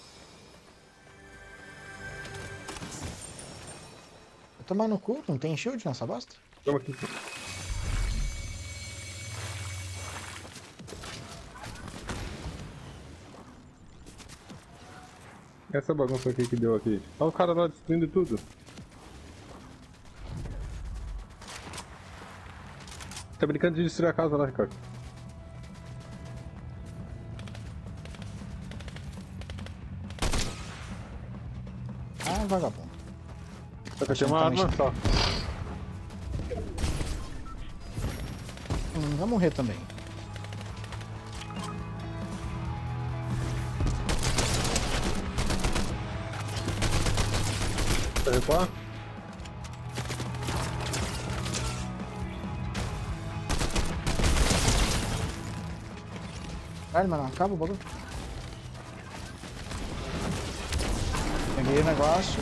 Vai tomar no cu, não tem shield nessa bosta? Toma aqui. Essa bagunça aqui que deu aqui. Olha o cara lá destruindo tudo. Tá brincando de destruir a casa lá, Ricardo. Ah, vagabundo. Só que eu tinha uma arma só. Hum, vai morrer também. Quer recuar? Caralho, mano, acaba o bagulho. Peguei o negócio.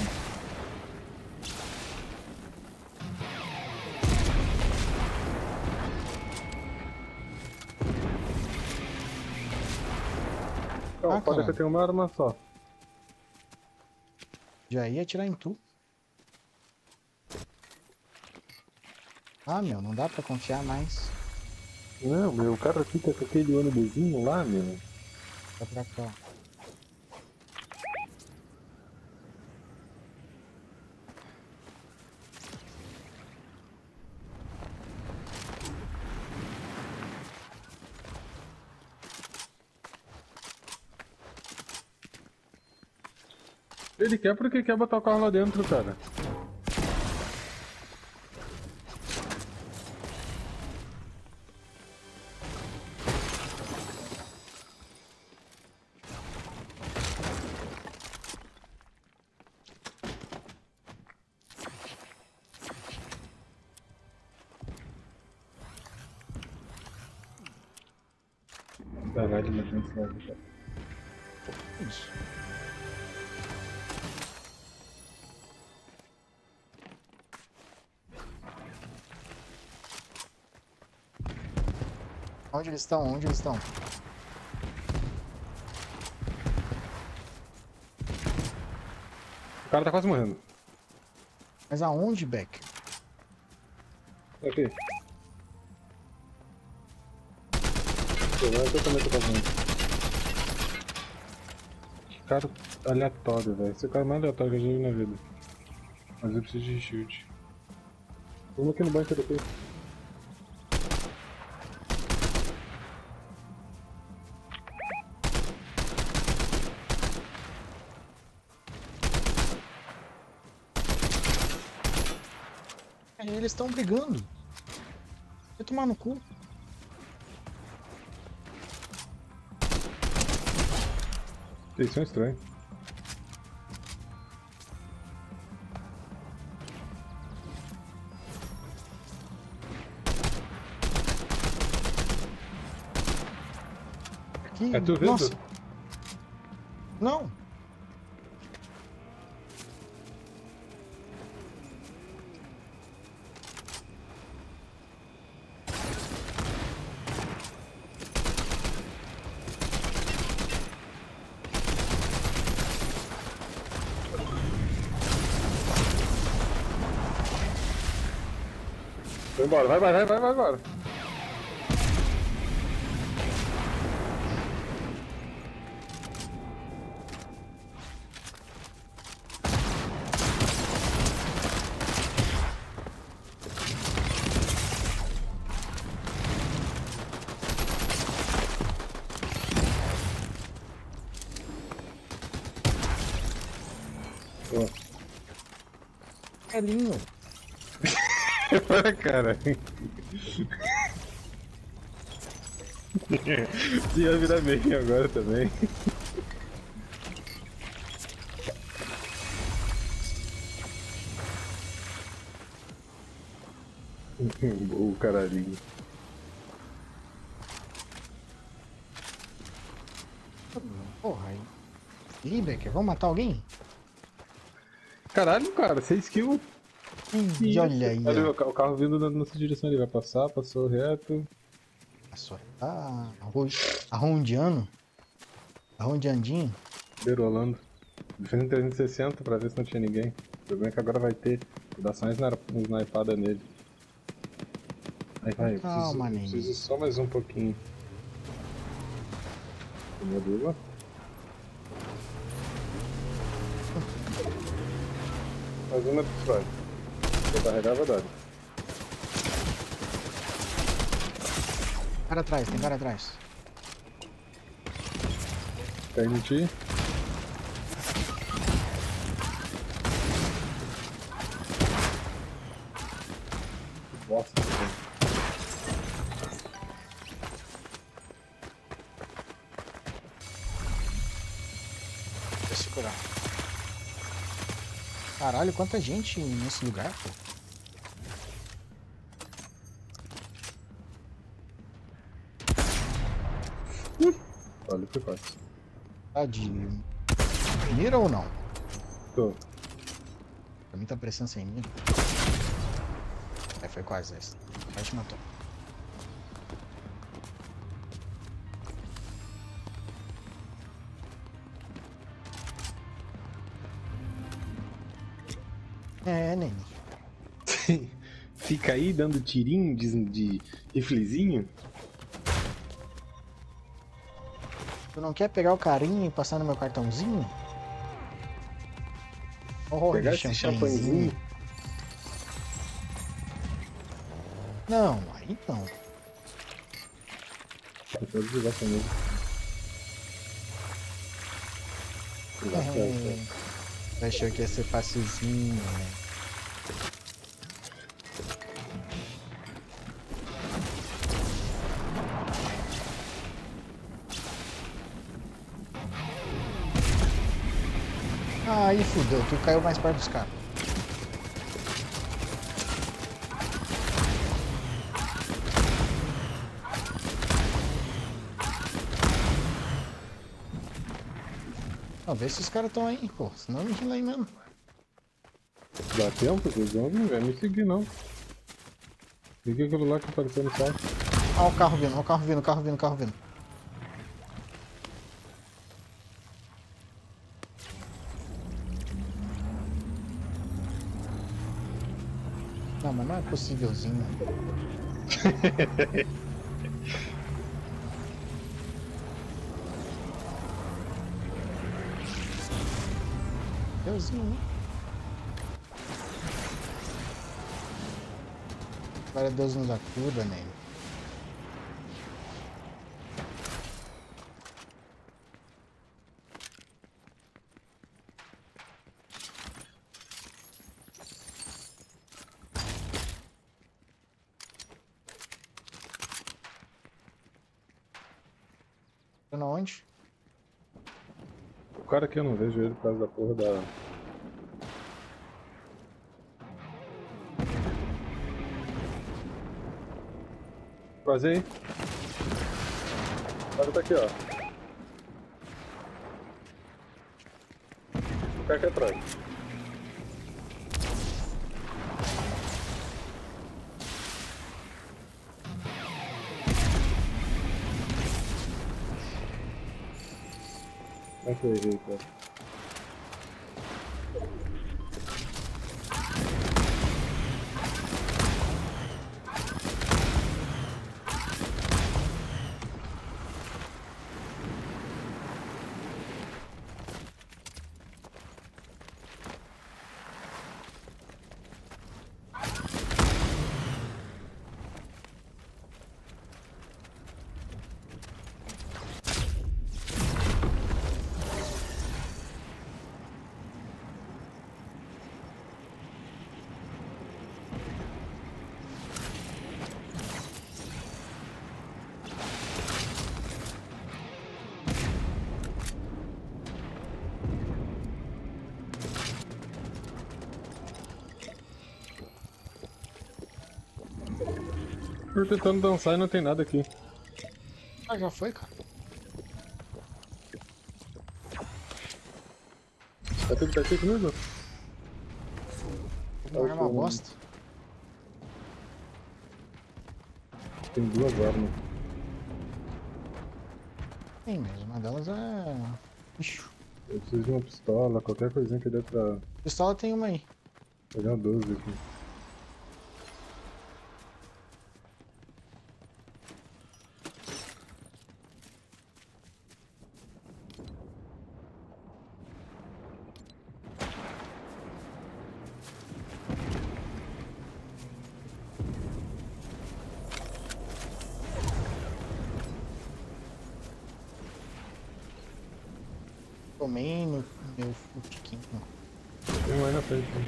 Não, Ah, pode caralho. que eu tenho uma arma só. Já ia atirar em tu. Ah, meu, não dá pra confiar mais. Não, meu, o cara fica com aquele ônibusinho lá, meu. Tá pra cá. Ele quer porque quer botar o carro lá dentro, cara. Caralho, mas não sabe, cara. Isso. Onde eles estão? Onde eles estão? O cara tá quase morrendo. Mas aonde, Beck? Aqui. Eu também tô fazendo. Cara aleatório, velho. Esse é o cara mais aleatório que eu já vi na vida. Mas eu preciso de shield. Vamos aqui no banco depois. É, eles estão brigando. Vai tomar no cu. Eles são estranhos. Aqui. É tu vendo? Nossa. Não. Vai embora, vai, vai, vai, vai, vai agora. Carinho. Olha, cara. Você ia virar meio agora também. O caralhinho. Porra aí. Libecker, vamos matar alguém? Caralho, cara, seis kills. Hum, e olha aí. Olha ó. o ca- o carro vindo na nossa direção ali, vai passar, passou reto. Só tá arro- arrondeando. Arrondeandinho. Berolando. Defendendo trezentos e sessenta pra ver se não tinha ninguém. O problema é que agora vai ter. Vou dar só uma sna- uma snipada nele. Aí vai, eu Calma, preciso, eu neném. preciso só mais um pouquinho. Tomou duas. Mais uma vai. Vou carregar, vai dar. Cara atrás, tem cara atrás. Cai em ti. Bosta. Deixa eu segurar. Caralho, quanta gente nesse lugar, pô. Olha, foi quase. Tá de mira ou não? Tô. Pra mim tá parecendo sem mira. É, foi quase essa. A gente matou. É, Nene. Fica aí dando tirinho de, de riflezinho. Tu não quer pegar o carinho e passar no meu cartãozinho? Oh, Pegar esse champanhezinho. Não, aí não. Eu vou desligar também. É, achou que ia ser facilzinho, né? Aí fudeu, tu caiu mais perto dos caras. Não, vê se os caras estão aí, pô. Senão a gente lá aí mesmo. Dá tempo, vocês não vai me seguir não. Liga aquilo lá que apareceu no site. Ó o carro vindo, ó o carro vindo, o carro vindo, o carro vindo. Não, mas não é possívelzinho. Deusinho, né? Agora Deus nos acuda, né? Tá onde? O cara aqui eu não vejo ele por causa da porra da... Quase aí. O cara tá aqui, ó. O cara aqui atrás. Como é que eu errei, cara? Tô tentando dançar e não tem nada aqui. Ah, já foi, cara. Tá tudo certinho comigo? Não é uma bosta. Tem duas armas. Sim, mas uma delas é... Ixi. Eu preciso de uma pistola, qualquer coisinha que dê pra... Pistola tem uma aí. Pegar uma doze aqui. Tomei no meu futiquinho. Tem um aí na frente. Né?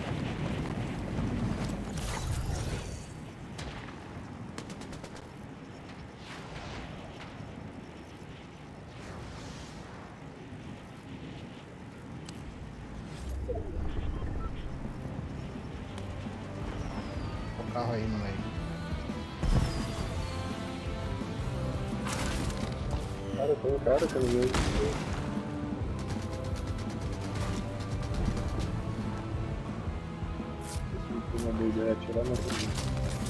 O carro aí no meio. Cara, tem um cara que eu não vejo. Uma boa ideia atirar na frente.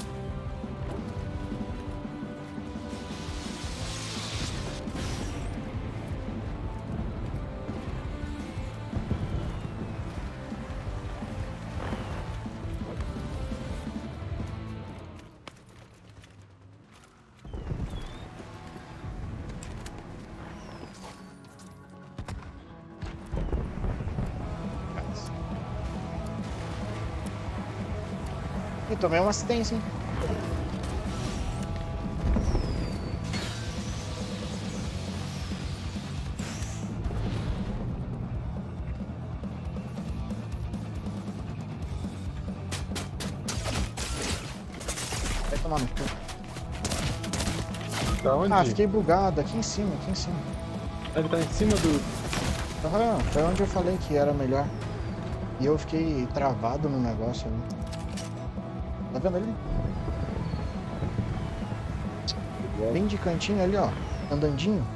E tomei um acidente, hein? Vai tomar no cu. Tá onde? Ah, fiquei bugado. Aqui em cima, aqui em cima. Ele tá em cima do... Aham, foi onde eu falei que era melhor. E eu fiquei travado no negócio ali. Tá vendo ali? Bem de cantinho ali, ó. Andandinho.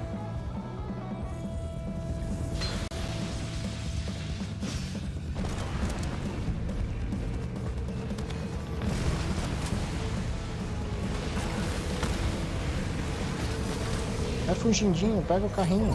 Vai fugindinho, pega o carrinho.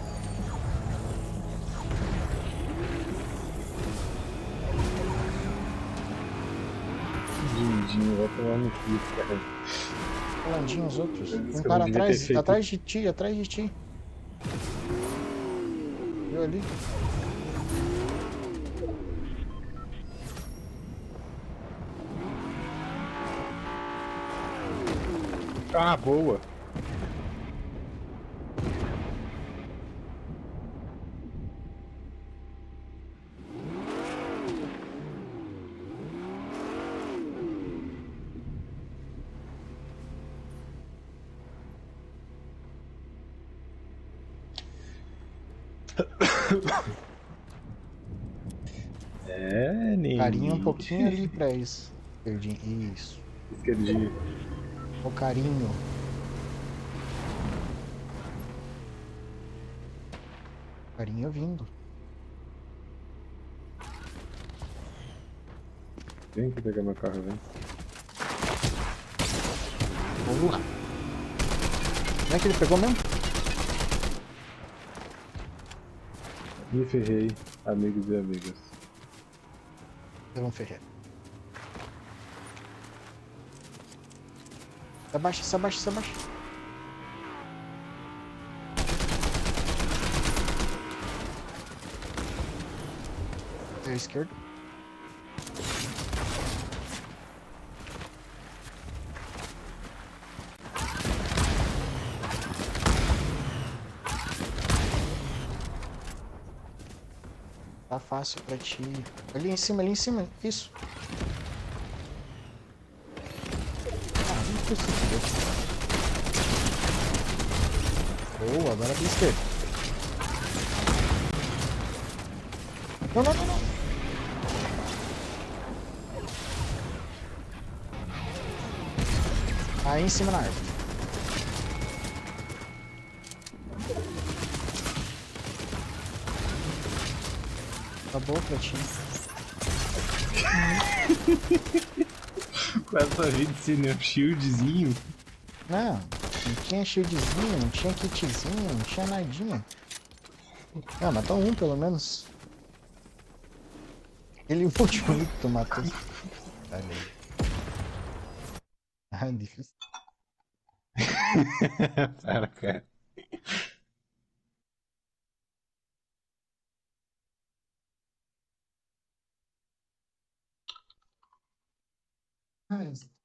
Lindinho, vai tomar no cu, cara. Landinho os outros. Um Eu cara não devia ter atrás, feito. atrás de ti, atrás de ti. Viu ali? Ah, boa. É, nem. Carinha um pouquinho ali pra isso. Esquerdinho. Isso. Esquerdinho. O carinho. Carinho vindo. Vem aqui pegar meu carro, vem. Boa. Como é que ele pegou mesmo? Me ferrei, amigos e amigas. Levão Ferreira. Se abaixa, se abaixa, se abaixa. Zero esquerdo. Tá fácil pra ti. Ali em cima, ali em cima. Isso. Ah, não precisa. Boa, agora pra esquerda. Não, não, não, não. Aí em cima na árvore. Acabou pra ti. Com essa vida sem nenhum shieldzinho. Não, não tinha shieldzinho, não tinha kitzinho, não tinha nadinha. Ah, matou um pelo menos. Ele último que tu matou. Olha aí. Ah, difícil. Para, cara. Ah,